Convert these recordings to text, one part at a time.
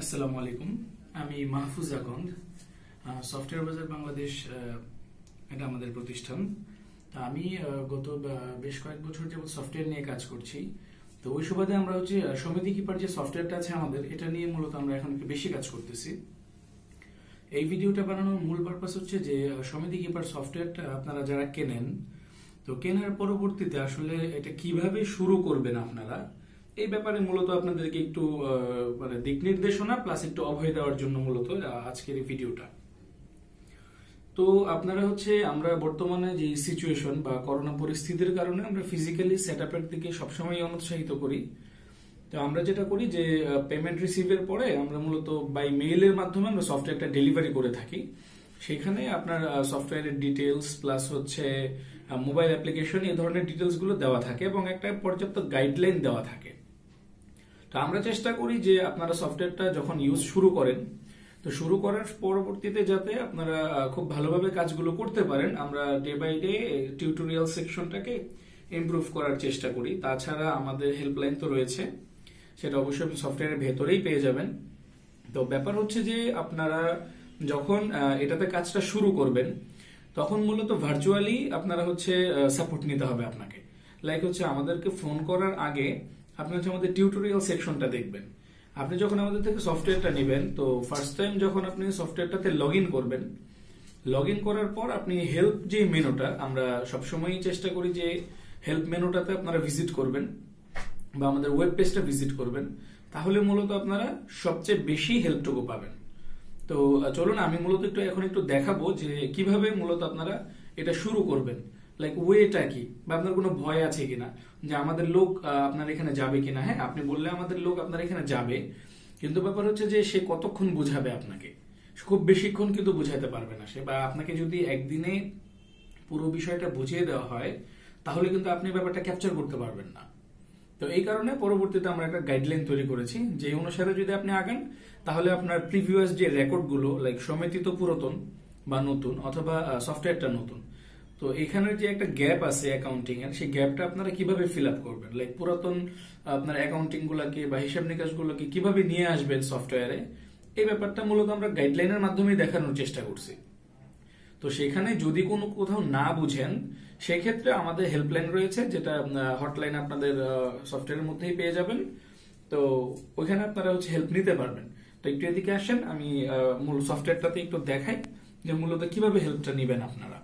আসসালামু আলাইকুম। আমি মাহফুজ আকন্দ। সফটওয়্যার বাজার বাংলাদেশ এটা আমাদের প্রতিষ্ঠান। আমি গত বেশ কয়েক বছর যাবত সফটওয়্যার নিয়ে কাজ করছি। তো ওই সুবাদে আমরা হচ্ছে সমিতি কিপার যে সফটওয়্যারটা আছে আমাদের, এটা নিয়ে মূলত আমরা এখন একটু বেশি কাজ করতেছি। এই ভিডিওটা বানানোর মূল পারপাস হচ্ছে যে সমিতি কিপার সফটওয়্যারটা আপনারা যারা কেনেন, তো কেনার পরবর্তীতে আসলে এটা কিভাবে শুরু করবেন আপনারা, এই ব্যাপারে মূলত আপনাদেরকে একটু মানে দিক নির্দেশনা প্লাস একটু অভয় দেওয়ার জন্য মূলত আজকের এই ভিডিওটা। তো আপনারা হচ্ছে আমরা বর্তমানে যে সিচুয়েশন বা করোনা পরিস্থিতির কারণে আমরা ফিজিক্যালি সেটআপের দিকে সবসময় অনুৎসাহিত করি। তো আমরা যেটা করি যে পেমেন্ট রিসিভের পরে আমরা মূলত বাই মেইলের মাধ্যমে আমরা সফটওয়্যারটা ডেলিভারি করে থাকি। সেখানে আপনার সফটওয়্যারের ডিটেলস প্লাস হচ্ছে মোবাইল অ্যাপ্লিকেশন এই ধরনের ডিটেলস গুলো দেওয়া থাকে এবং একটা পর্যাপ্ত গাইডলাইন দেওয়া থাকে। তো আমরা চেষ্টা করি যে আপনারা সফটওয়্যারটা যখন ইউজ শুরু করেন, তো শুরু করার পরবর্তীতে যাতে আপনারা খুব ভালোভাবে কাজগুলো করতে পারেন, আমরা ডে বাই ডে টিউটোরিয়াল সেকশনটাকে ইমপ্রুভ করার চেষ্টা করি। তাছাড়া আমাদের হেল্পলাইন তো রয়েছে, সেটা অবশ্যই আপনি সফটওয়্যারের ভেতরেই পেয়ে যাবেন। তো ব্যাপার হচ্ছে যে আপনারা যখন এটাতে কাজটা শুরু করবেন, তখন মূলত ভার্চুয়ালি আপনারা হচ্ছে সাপোর্ট নিতে হবে আপনাকে। লাইক হচ্ছে আমাদেরকে ফোন করার আগে আপনি হচ্ছে আমাদের টিউটোরিয়াল সেকশনটা দেখবেন। আপনি যখন আমাদের থেকে সফটওয়্যারটা নেবেন, তো ফার্স্ট টাইম যখন আপনি সফটওয়্যারটাতে লগ ইন করবেন, লগ ইন করার পর আপনি হেল্প যে মেনুটা, আমরা সবসময়ই চেষ্টা করি যে হেল্প মেনুটাতে আপনারা ভিজিট করবেন বা আমাদের ওয়েব পেজটা ভিজিট করবেন, তাহলে মূলত আপনারা সবচেয়ে বেশি হেল্পটুকু পাবেন। তো চলুন আমি মূলত এখন একটু দেখাবো যে কিভাবে মূলত আপনারা এটা শুরু করবেন, লাইক ওয়েটা কি, বা আপনার কোনো ভয় আছে কিনা যে আমাদের লোক আপনার এখানে যাবে কিনা। হ্যাঁ, আপনি বললে আমাদের লোক আপনার এখানে যাবে, কিন্তু ব্যাপার হচ্ছে যে সে কতক্ষণ বুঝাবে আপনাকে, খুব বেশিক্ষণ কিন্তু বুঝাতে পারবে না সে, বা আপনাকে যদি একদিনে পুরো বিষয়টা বুঝিয়ে দেওয়া হয় তাহলে কিন্তু আপনি ব্যাপারটা ক্যাপচার করতে পারবেন না। তো এই কারণে পরবর্তীতে আমরা একটা গাইডলাইন তৈরি করেছি, যে অনুসারে যদি আপনি আগান তাহলে আপনার প্রিভিয়াস যে রেকর্ডগুলো, লাইক সমিতি তো পুরাতন বা নতুন অথবা সফটওয়্যারটা নতুন, তো এখানে যে একটা গ্যাপ আছে অ্যাকাউন্টিং এর, সেই গ্যাপটা আপনারা কিভাবে ফিল আপ করবেন, লাইক পুরাতন আপনার অ্যাকাউন্টিং গুলাকে বা হিসাব নিকাশ গুলোকে কিভাবে নিয়ে আসবেন সফটওয়্যারে, এই ব্যাপারটা মূলত আমরা গাইডলাইনের মাধ্যমে দেখানোর চেষ্টা করছি। তো সেখানে যদি কোনো কোথাও না বুঝেন, সেক্ষেত্রে আমাদের হেল্পলাইন রয়েছে, যেটা হটলাইন আপনাদের সফটওয়্যারের মধ্যেই পেয়ে যাবেন। তো ওইখানে আপনারা হচ্ছে হেল্প নিতে পারবেন। তো একটু এদিকে আসেন, আমি মূল সফটওয়্যারটাতে একটু দেখাই যে মূলত কিভাবে হেল্পটা নিবেন আপনারা।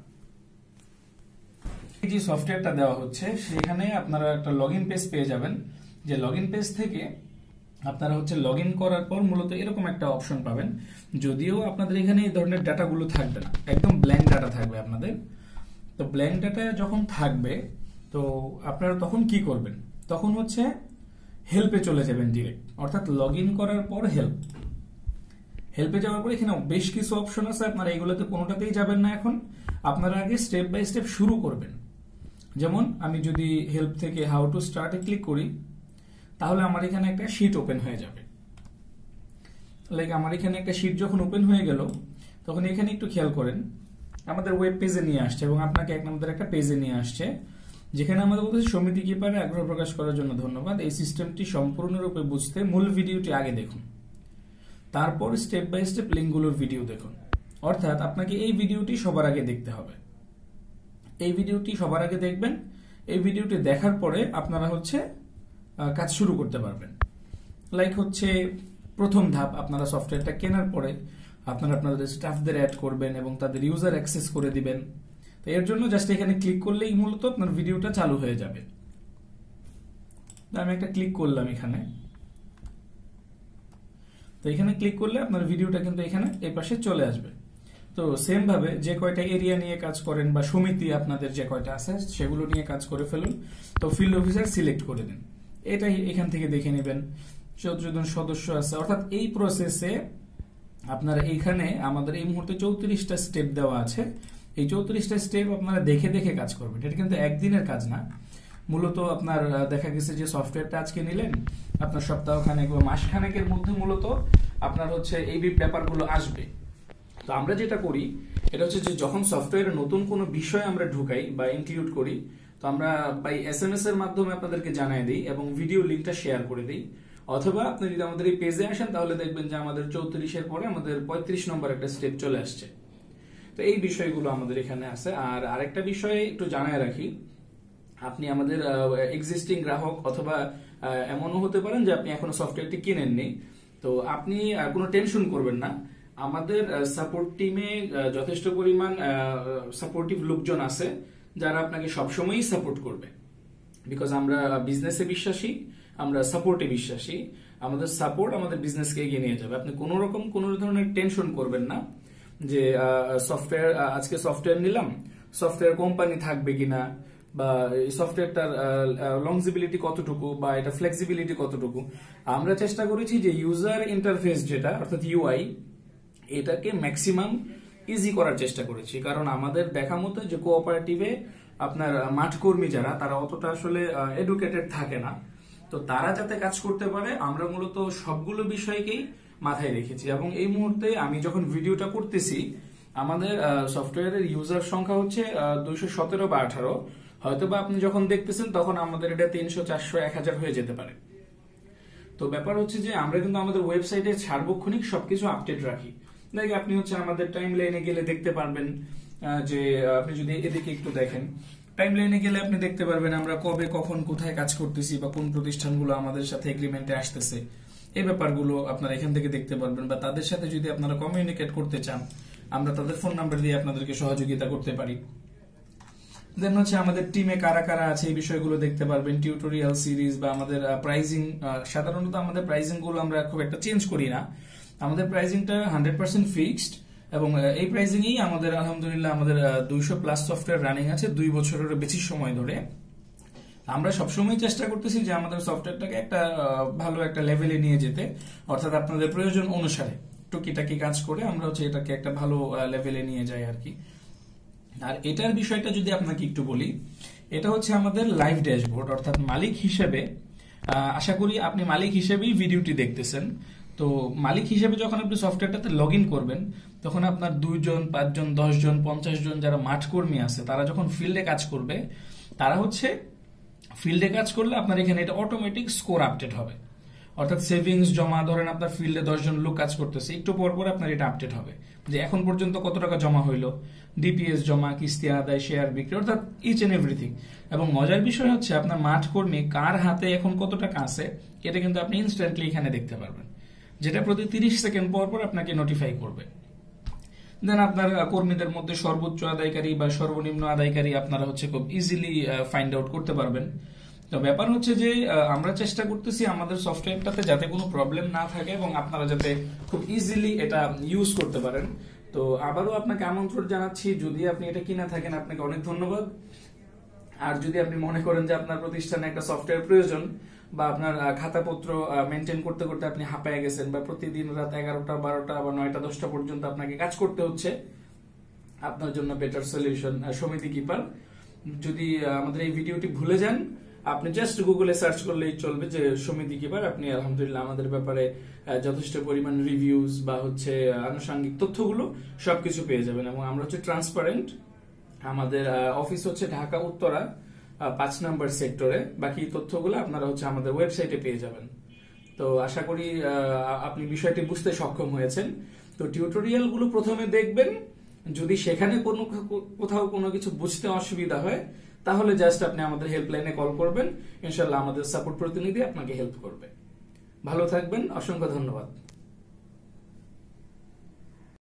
যে সফটওয়্যারটা দেওয়া হচ্ছে সেখানে আপনারা একটা লগ ইন পেজ পেয়ে যাবেন, যে লগ ইন পেজ থেকে আপনারা হচ্ছে লগ ইন করার পর মূলত এরকম একটা অপশন পাবেন। যদিও আপনাদের এখানে এই ধরনের ডাটাগুলো থাকবে না, একদম ব্ল্যাঙ্ক ডাটা থাকবে আপনাদের। তো ব্ল্যাঙ্ক ডাটা যখন থাকবে, তো আপনারা তখন কি করবেন, তখন হচ্ছে হেল্পে চলে যাবেন ডিরেক্ট, অর্থাৎ লগ ইন করার পর হেল্পে যাওয়ার পর এখানে বেশ কিছু অপশন আছে, আপনারা এইগুলোতে কোনোটাতেই যাবেন না। এখন আপনারা আগে স্টেপ বাই স্টেপ শুরু করবেন। যেমন আমি যদি হেল্প থেকে হাউ টু স্টার্টে ক্লিক করি, তাহলে আমার এখানে একটা শিট ওপেন হয়ে যাবে। লাইক আমার এখানে একটা শিট যখন ওপেন হয়ে গেল, তখন এখানে একটু খেয়াল করেন আমাদের ওয়েব পেজে নিয়ে আসছে এবং আপনাকে এক নম্বর একটা পেজে নিয়ে আসছে, যেখানে আমাদের বলতেছে সমিতি কিপারে আগ্রহ প্রকাশ করার জন্য ধন্যবাদ। এই সিস্টেমটি সম্পূর্ণরূপে বুঝতে মূল ভিডিওটি আগে দেখুন, তারপর স্টেপ বাই স্টেপ লিঙ্কগুলোর ভিডিও দেখুন। অর্থাৎ আপনাকে এই ভিডিওটি সবার আগে দেখতে হবে, এই ভিডিওটি সবার আগে দেখবেন। এই ভিডিওটি দেখার পরে আপনারা হচ্ছে কাজ শুরু করতে পারবেন। লাইক হচ্ছে প্রথম ধাপ, আপনারা সফটওয়্যারটা কেনার পরে আপনারা আপনাদের স্টাফদের অ্যাড করবেন এবং তাদের ইউজার অ্যাক্সেস করে দিবেন। তো এর জন্য জাস্ট এখানে ক্লিক করলেই মূলত আপনার ভিডিওটা চালু হয়ে যাবে। আমি একটা ক্লিক করলাম এখানে, তো এখানে ক্লিক করলে আপনার ভিডিওটা কিন্তু এখানে এই পাশে চলে আসবে। তো সেম ভাবে যে কয়টা এরিয়া নিয়ে কাজ করেন বা সমিতি আপনাদের যে কয়টা আছে সেগুলো নিয়ে কাজ করে ফেলুন। তো ফিল্ড অফিসার সিলেক্ট করে দিন, এটাই এখান থেকে দেখে নেবেন 14 জন সদস্য আছে। অর্থাৎ এই প্রসেসে আপনারা এইখানে আমাদের এই মুহূর্তে 34টা স্টেপ দেওয়া আছে। এই 34টা স্টেপ আপনারা দেখে দেখে কাজ করবেন। এটা কিন্তু একদিনের কাজ না, মূলত আপনার দেখা গেছে যে সফটওয়্যারটা আজকে নিলেন, আপনার সপ্তাহখানেক বা মাসখানেকের মধ্যে মূলত আপনার হচ্ছে এই ব্যাপারগুলো আসবে। তো আমরা যেটা করি এটা হচ্ছে যে যখন সফটওয়্যারে নতুন কোনো বিষয় আমরা ঢুকাই বা ইনক্লুড করি, তো আমরা বাই SMS এর মাধ্যমে আপনাদেরকে জানাই দিই এবং ভিডিও লিঙ্কটা শেয়ার করে দিই। অথবা আপনি যদি আমাদের এই পেজে আসেন তাহলে দেখবেন যে আমাদের 34-এর পরে আমাদের 35 নম্বর একটা স্টেপ চলে আসছে। তো এই বিষয়গুলো আমাদের এখানে আছে। আর আরেকটা বিষয় একটু জানায় রাখি, আপনি আমাদের এক্সিস্টিং গ্রাহক অথবা এমনও হতে পারেন যে আপনি এখনো সফটওয়্যারটি কিনেননি, তো আপনি কোনো টেনশন করবেন না। আমাদের সাপোর্ট টিমে যথেষ্ট পরিমাণ সাপোর্টিভ লোকজন আছে যারা আপনাকে সবসময়ই সাপোর্ট করবে। বিকজ আমরা বিজনেসে বিশ্বাসী, আমরা সাপোর্টে বিশ্বাসী। আমাদের সাপোর্ট আমাদের বিজনেসকে এগিয়ে নিয়ে যাবে। আপনি কোনো ধরনের টেনশন করবেন না যে সফটওয়্যার, আজকে সফটওয়্যার নিলাম, সফটওয়্যার কোম্পানি থাকবে কিনা, বা এই সফটওয়্যারটার লংজিবিলিটি কতটুকু, বা এটা ফ্লেক্সিবিলিটি কতটুকু। আমরা চেষ্টা করেছি যে ইউজার ইন্টারফেস যেটা অর্থাৎ ইউআই, এটাকে ম্যাক্সিমাম ইজি করার চেষ্টা করেছি। কারণ আমাদের দেখা মতো যে কোঅপারেটিভে আপনার মাঠকর্মী যারা, তারা অতটা আসলে এডুকেটেড থাকে না। তো তারা যাতে কাজ করতে পারে আমরা মূলত সবগুলো বিষয়কেই মাথায় রেখেছি। এবং এই মুহূর্তে আমি যখন ভিডিওটা করতেছি, আমাদের সফটওয়্যারের ইউজার সংখ্যা হচ্ছে 217 বা 18। হয়তোবা আপনি যখন দেখতেছেন তখন আমাদের এটা 300, 400, 1000 হয়ে যেতে পারে। তো ব্যাপার হচ্ছে যে আমরা কিন্তু আমাদের ওয়েবসাইটে সার্বক্ষণিক সবকিছু আপডেট রাখি। দেখে আপনি হচ্ছে আমাদের টাইম লাইনে গেলে দেখতে পারবেন যে আপনি যদি এদিকে একটু দেখেন, টাইম লাইনে গেলে আপনি দেখতে পারবেন আমরা কবে কখন কোথায় কাজ করতেছি বা কোন প্রতিষ্ঠানগুলো আমাদের সাথে এগ্রিমেন্টে আসতেছে, এই ব্যাপারগুলো আপনারা এখান থেকে দেখতে পারবেন। বা তাদের সাথে যদি আপনারা কমিউনিকেট করতে চান, আমরা তাদের ফোন নাম্বার দিয়ে আপনাদেরকে সহযোগিতা করতে পারি। দেন হচ্ছে আমাদের টিমে কারা কারা আছে এই বিষয়গুলো দেখতে পারবেন। টিউটোরিয়াল সিরিজ বা আমাদের প্রাইজিং, সাধারণত আমাদের প্রাইজিং গুলো আমরা খুব একটা চেঞ্জ করি না। আমাদের প্রাইজিংটা 100% ফিক্সড, এবং এই প্রাইজিংই আমাদের আলহামদুলিল্লাহ আমাদের 200+ সফটওয়্যার রানিং আছে 2 বছরের বেশি সময় ধরে। আমরা সবসময় চেষ্টা করতেছি যে আমাদের সফটওয়্যারটাকে একটা ভালো একটা লেভেলে নিয়ে যেতে, অর্থাৎ আপনাদের প্রয়োজন অনুসারে টুকিটাকি কাজ করে আমরা হচ্ছে এটাকে একটা ভালো লেভেলে নিয়ে যাই আর কি। আর এটার বিষয়টা যদি আপনাকে একটু বলি, এটা হচ্ছে আমাদের লাইভ ড্যাশবোর্ড, অর্থাৎ মালিক হিসেবে আশা করি আপনি মালিক হিসেবেই ভিডিওটি দেখতেছেন। তো মালিক হিসেবে যখন আপনি সফটওয়্যারটাতে লগ ইন করবেন, তখন আপনার 2 জন, 5 জন, 10 জন, 50 জন যারা মাঠকর্মী আছে, তারা যখন ফিল্ডে কাজ করবে, তারা হচ্ছে ফিল্ডে কাজ করলে আপনার এখানে এটা অটোমেটিক স্কোর আপডেট হবে। অর্থাৎ সেভিংস জমা, ধরেন আপনার ফিল্ডে 10 জন লোক কাজ করতেছে, একটু পর পর আপনার এটা আপডেট হবে যে এখন পর্যন্ত কত টাকা জমা হইলো, ডিপিএস জমা, কিস্তি আদায়, শেয়ার বিক্রি, অর্থাৎ ইচ এন্ড এভরিথিং। এবং মজার বিষয় হচ্ছে আপনার মাঠ কর্মী কার হাতে এখন কত টাকা আছে, এটা কিন্তু আপনি ইনস্ট্যান্টলি এখানে দেখতে পারবেন, যেটা প্রতি 30 সেকেন্ড পর পর আপনাকে নোটিফাই করবে। দেন আপনার কর্মীদের মধ্যে সর্বোচ্চ আদায়কারী বা সর্বনিম্ন আদায়কারী আপনারা হচ্ছে খুব ইজিলি ফাইন্ড আউট করতে পারবেন। তো ব্যাপার হচ্ছে যে আমরা চেষ্টা করতেছি আমাদের সফটওয়্যারটাতে যাতে কোনো প্রবলেম না থাকে এবং আপনারা যাতে খুব ইজিলি এটা ইউজ করতে পারেন। তো আবারও আপনাকে আমন্ত্রণ জানাচ্ছি, যদি আপনি এটা কিনা থাকেন আপনাকে অনেক ধন্যবাদ। আর যদি আপনি মনে করেন যে আপনার প্রতিষ্ঠানে একটা সফটওয়্যার প্রয়োজন, বা আপনার খাতাপত্র মেনটেন করতে করতে আপনি হাঁপায় গেছেন, বা প্রতিদিন রাত 11টা, 12টা বা 9টা, 10টা পর্যন্ত আপনাকে কাজ করতে হচ্ছে, আপনার জন্য বেটার সলিউশন সমিতি কিপার। যদি আমাদের এই ভিডিওটি ভুলে যান, আপনি জাস্ট গুগলে সার্চ করলেই চলবে যে সমিতি কিপার। আপনি আলহামদুলিল্লাহ আমাদের ব্যাপারে যথেষ্ট পরিমাণ রিভিউজ বা হচ্ছে আনুষঙ্গিক তথ্যগুলো সবকিছু পেয়ে যাবেন। এবং আমরা হচ্ছে ট্রান্সপারেন্ট। আমাদের অফিস হচ্ছে ঢাকা উত্তরা 5 নম্বর সেক্টরে। বাকি তথ্যগুলো আপনারা হচ্ছে আমাদের ওয়েবসাইটে পেয়ে যাবেন। তো আশা করি আপনি বিষয়টি বুঝতে সক্ষম হয়েছেন। তো টিউটোরিয়াল গুলো প্রথমে দেখবেন, যদি সেখানে কোথাও কোনো কিছু বুঝতে অসুবিধা হয়, তাহলে জাস্ট আপনি আমাদের হেল্পলাইনে কল করবেন, ইনশাআল্লাহ আমাদের সাপোর্ট প্রতিনিধি আপনাকে হেল্প করবে। ভালো থাকবেন, অসংখ্য ধন্যবাদ।